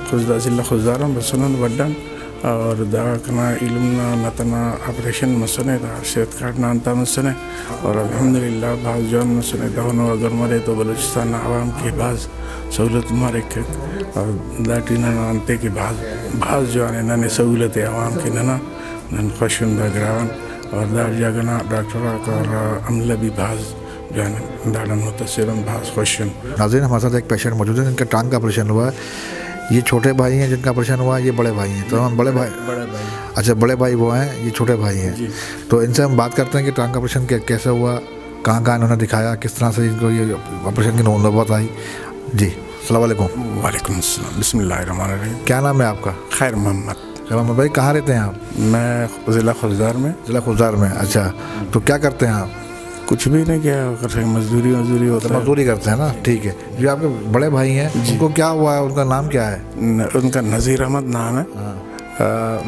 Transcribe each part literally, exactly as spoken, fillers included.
खुजदा जिला खुजदारम बसनन वड्डन और दवाखाना इल्मना नतना ऑपरेशन मसने था सेहत कार्ड नानता मसने और अल्हम्दुलिल्लाह बाज जौन मसने दहोनो अगर मरे तो बलूचिस्तान आवाम के बाज सहूलत मारे के और दाटिना नानते के बाज बाज जो आने नने सहूलतें आवाम के नना नन खुशुंदा ग्रावन और दार जगना डॉक्टर और अमला भी बाज जो है दाड़न होता सिरम बाज खुशन। नाज़रीन, हमारे साथ एक पेशेंट मौजूद है जिनका टांग का ऑपरेशन हुआ है। ये छोटे भाई हैं जिनका ऑपरेशन हुआ है, ये बड़े भाई हैं। तो हम बड़े भाई बड़े भाई अच्छा बड़े भाई वो हैं, ये छोटे भाई हैं। तो इनसे हम बात करते हैं कि टांग का ऑपरेशन कैसे हुआ, कहाँ कहाँ इन्होंने दिखाया, किस तरह से इनको ये ऑपरेशन की नौबत आई। जी अस्सलाम वालेकुम। वालेकुम अस्सलाम, बिस्मिल्लाहिर्रहमानिर्रहीम। क्या नाम है आपका? खैर मोहम्मद। मोहम्मद भाई, कहाँ रहते हैं आप? मैं ज़िला खुजदार में। ज़िला खुजदार में, अच्छा। तो क्या करते हैं आप? कुछ भी नहीं, क्या कर सकते, मजदूरी मजदूरी होता है। मजदूरी करते हैं ना, ठीक है। जो आपके बड़े भाई हैं उनको क्या हुआ है, उनका नाम क्या है? न, उनका नज़ीर अहमद नाम है। आ,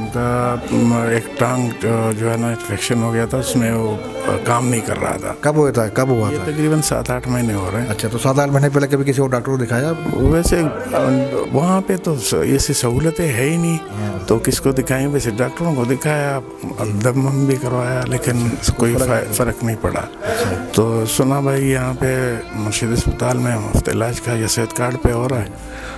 उनका एक टांग जो है ना इन्फेक्शन हो गया था, उसमें वो काम नहीं कर रहा था। कब हुआ था कब हुआ था? तकरीबन सात आठ महीने हो रहे हैं। अच्छा, तो सात आठ महीने पहले कभी किसी और डॉक्टर को दिखाया? वैसे वहाँ पे तो ऐसी सहूलतें है ही नहीं, तो किसको दिखाएं? वैसे डॉक्टरों को दिखाया, दम भी करवाया, लेकिन कोई फ़र्क नहीं पड़ा। तो सुना भाई यहाँ पे मुर्शिद अस्पताल में मुफ्त इलाज का या सेहत कार्ड पे हो रहा है,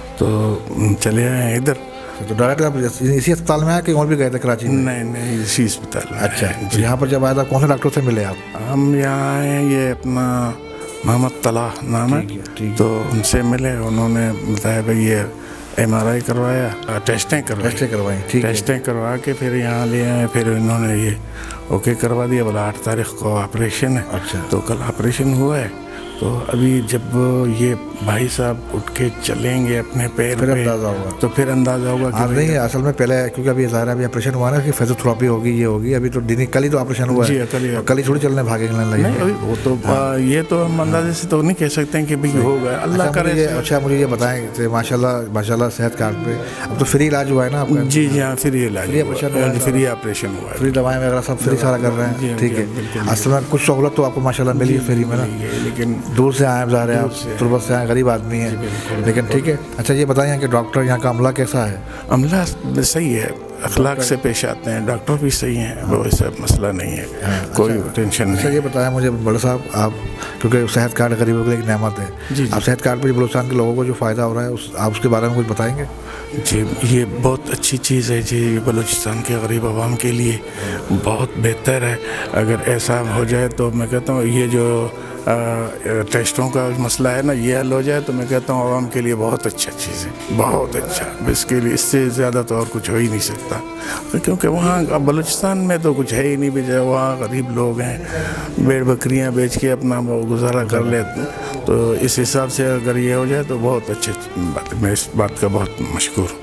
तो चले आए इधर। तो डायरेक्ट आप इसी अस्पताल में आए कि और भी गए थे कराची में? नहीं नहीं, इसी अस्पताल में। अच्छा, तो यहाँ पर जब आया था कौन से डॉक्टर से मिले आप? हम यहाँ आए, ये अपना मोहम्मद तला नाम है, तो उनसे मिले। उन्होंने बताया भाई ये एम आर आई करवाया, टेस्टें करवाई टेस्टें करवाई ठीक है। टेस्टें करवा के फिर यहाँ ले आए। फिर इन्होंने ये ओके करवा दिया, बोला आठ तारीख को ऑपरेशन है। अच्छा, तो कल ऑपरेशन हुआ है। तो अभी जब ये भाई साहब उठ के चलेंगे अपने पैर फिर पे, अंदाजा होगा। तो फिर अंदाजा होगा कि नहीं है असल में पहले, क्योंकि अभी ज़ाहिर है अभी ऑपरेशन हुआ ना कि फिजियोथेरेपी होगी, ये होगी। अभी तो दिन कल ही तो ऑपरेशन हुआ है, कल ही कल ही थोड़ी चलने भागने लगे। नहीं, अभी वो तो हाँ। ये तो हम अंदाजे से तो नहीं कह सकते हैं कि भाई होगा, अल्लाह करे। अच्छा, मुझे ये बताएं, माशाल्लाह माशाल्लाह सेहत कार्ड पे अब तो फ्री इलाज हुआ है ना आपका? जी जी हाँ, फ्री इलाज, फ्री ऑपरेशन, फ्री ऑपरेशन हुआ है, फ्री दवाएं वगैरह सब फ्री सारा कर रहे हैं, ठीक है। असल में कुछ सहूलत तो आपको माशाल्लाह मिली है फ्री में ना, लेकिन दूर से आए जा रहे हैं आप, तुरबत से आए, गरीब आदमी है, लेकिन ठीक है। अच्छा, ये बताइए कि डॉक्टर यहाँ का अमला कैसा है? अमला सही है, अखलाक से पेश आते हैं, डॉक्टर भी सही हैं, वो ऐसा मसला नहीं है। हाँ, कोई अच्छा, टेंशन नहीं। अच्छा, ये बताया मुझे बड़े साहब, आप क्योंकि सेहत कार्ड गरीबों के लिए एक नेमत है, जी, आप सेहत कार्ड पर बलूचिस्तान के लोगों को जो फ़ायदा हो रहा है उस आप उसके बारे में कुछ बताएंगे? जी, ये बहुत अच्छी चीज़ है जी, बलूचिस्तान के गरीब आवाम के लिए बहुत बेहतर है। अगर ऐसा हो जाए तो मैं कहता हूँ ये जो आ, टेस्टों का मसला है ना, ये हल हो जाए तो मैं कहता हूँ आवाम के लिए बहुत अच्छा चीज़ है, बहुत अच्छा। इसके लिए इससे ज़्यादा तो और कुछ हो ही नहीं सकता, क्योंकि वहाँ बलूचिस्तान में तो कुछ है ही नहीं बेचा। वहाँ गरीब लोग हैं, भेड़ बकरियाँ बेच के अपना वो गुजारा कर लेते हैं। तो इस हिसाब से अगर ये हो जाए तो बहुत अच्छी बात है। मैं इस बात का बहुत मशकूर हूँ।